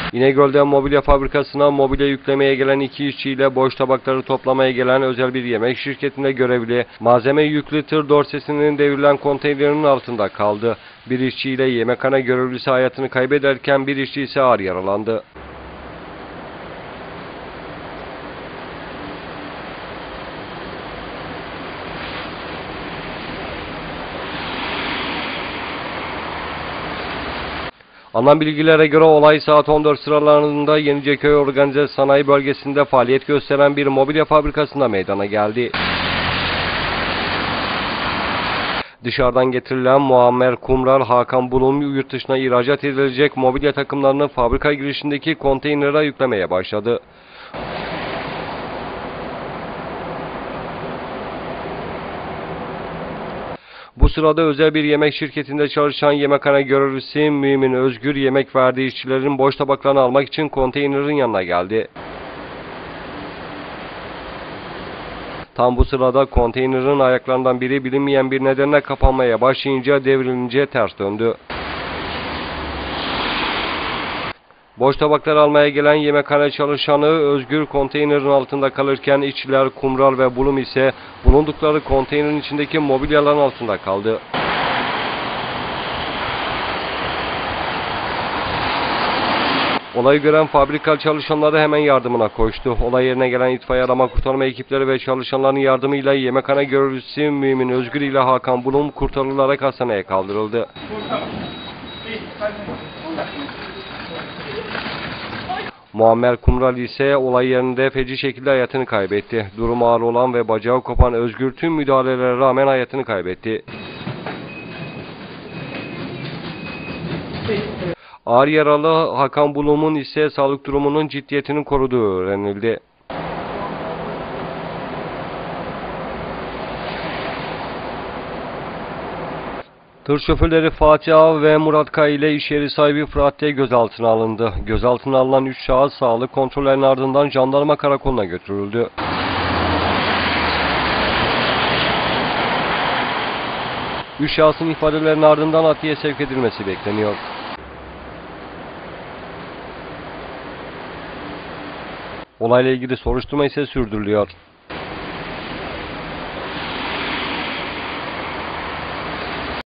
İnegöl'de mobilya fabrikasına mobilya yüklemeye gelen 2 işçiyle boş tabakları toplamaya gelen özel bir yemek şirketinde görevli malzeme yüklü tır dorsesinin devrilen konteynerinin altında kaldı. Bir işçiyle yemekhane görevlisi hayatını kaybederken bir işçi ise ağır yaralandı. Alınan bilgilere göre olay saat 14 sıralarında Yeniceköy Organize Sanayi Bölgesi'nde faaliyet gösteren bir mobilya fabrikasında meydana geldi. Dışarıdan getirilen Muammer Kumral, Hakan Bulum yurt dışına ihracat edilecek mobilya takımlarını fabrika girişindeki konteynere yüklemeye başladı. Bu sırada özel bir yemek şirketinde çalışan yemekhane görevlisi Mümin Özgür yemek verdiği işçilerin boş tabaklarını almak için konteynerin yanına geldi. Tam bu sırada konteynerin ayaklarından biri bilinmeyen bir nedenle kapanmaya başlayınca devrilince ters döndü. Boş tabakları almaya gelen yemekhane çalışanı Özgür konteynerin altında kalırken işçiler Kumral ve Bulum ise bulundukları konteynerin içindeki mobilyaların altında kaldı. Olayı gören fabrika çalışanları hemen yardımına koştu. Olay yerine gelen itfaiye arama kurtarma ekipleri ve çalışanların yardımıyla yemekhane görevlisi Mümin Özgür ile Hakan Bulum kurtarılarak hastaneye kaldırıldı. Muammer Kumral ise olay yerinde feci şekilde hayatını kaybetti. Durumu ağır olan ve bacağı kopan Özgür tüm müdahalelere rağmen hayatını kaybetti. Ağır yaralı Hakan Bulum'un ise sağlık durumunun ciddiyetini koruduğu öğrenildi. Tır şoförleri Fatih Av ve Murat Kaya ile iş yeri sahibi Fırat T. gözaltına alındı. Gözaltına alınan 3 şahıs sağlık kontrollerinin ardından jandarma karakoluna götürüldü. Üç şahsın ifadelerinin ardından adliyeye sevk edilmesi bekleniyor. Olayla ilgili soruşturma ise sürdürülüyor.